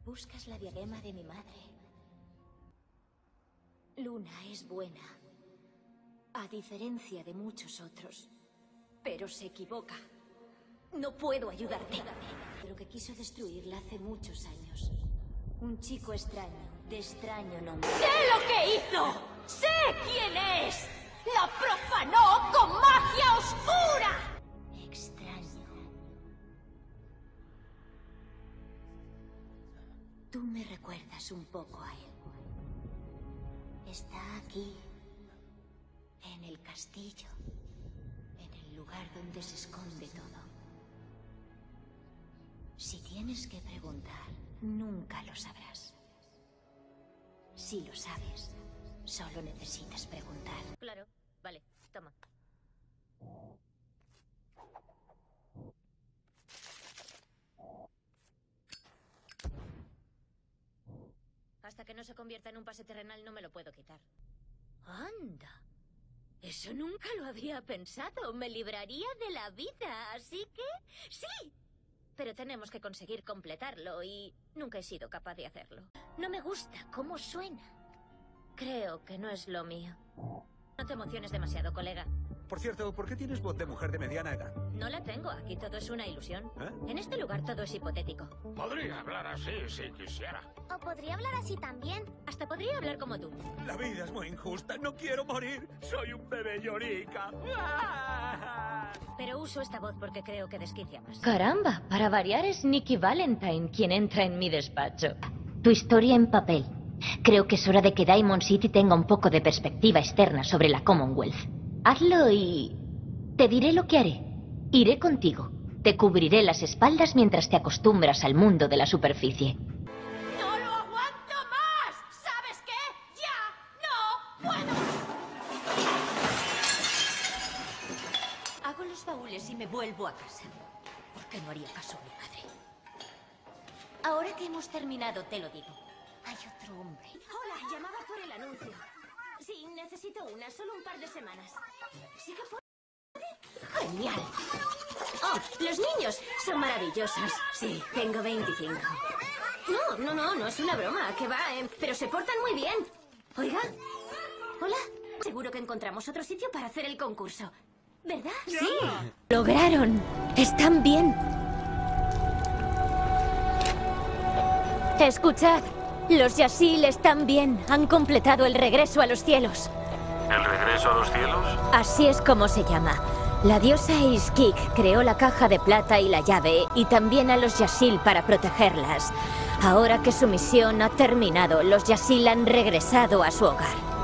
Buscas la diadema de mi madre. Luna es buena, a diferencia de muchos otros, pero se equivoca. No puedo ayudarte. Pero que quiso destruirla hace muchos años. Un chico extraño, de extraño nombre. ¡Sé lo que hizo! ¡Sé quién es! ¡La profanó con magia oscura! Extraño. Tú me recuerdas un poco a él. Está aquí, en el castillo, en el lugar donde se esconde todo. Si tienes que preguntar, nunca lo sabrás. Si lo sabes, solo necesitas preguntar. Claro, vale, toma. Hasta que no se convierta en un pase terrenal no me lo puedo quitar. ¡Anda! Eso nunca lo había pensado. Me libraría de la vida, así que... ¡sí! Pero tenemos que conseguir completarlo y nunca he sido capaz de hacerlo. No me gusta cómo suena. Creo que no es lo mío. No te emociones demasiado, colega. Por cierto, ¿por qué tienes voz de mujer de mediana edad? No la tengo. Aquí todo es una ilusión. ¿Eh? En este lugar todo es hipotético. Podría hablar así si quisiera. O podría hablar así también. Hasta podría hablar como tú. La vida es muy injusta. No quiero morir. Soy un bebé llorica. Pero uso esta voz porque creo que desquicia más. Caramba, para variar es Nikki Valentine quien entra en mi despacho. Tu historia en papel. Creo que es hora de que Diamond City tenga un poco de perspectiva externa sobre la Commonwealth. Hazlo y... te diré lo que haré. Iré contigo. Te cubriré las espaldas mientras te acostumbras al mundo de la superficie. ¡No lo aguanto más! ¿Sabes qué? ¡Ya no puedo! Hago los baúles y me vuelvo a casa. ¿Por qué no haría caso a mi padre? Ahora que hemos terminado, te lo digo. Hay otro hombre. Hola, llamaba por el anuncio. Sí, necesito una, solo un par de semanas. ¿Sí que puede? ¡Genial! ¡Oh, los niños son maravillosos! Sí, tengo 25. No es una broma, que va, pero se portan muy bien. Oiga. ¿Hola? Seguro que encontramos otro sitio para hacer el concurso. ¿Verdad? Sí. Lograron. Están bien. Escuchad. Los Yasil están bien. Han completado el regreso a los cielos. ¿El regreso a los cielos? Así es como se llama. La diosa Ishkik creó la caja de plata y la llave, y también a los Yasil para protegerlas. Ahora que su misión ha terminado, los Yasil han regresado a su hogar.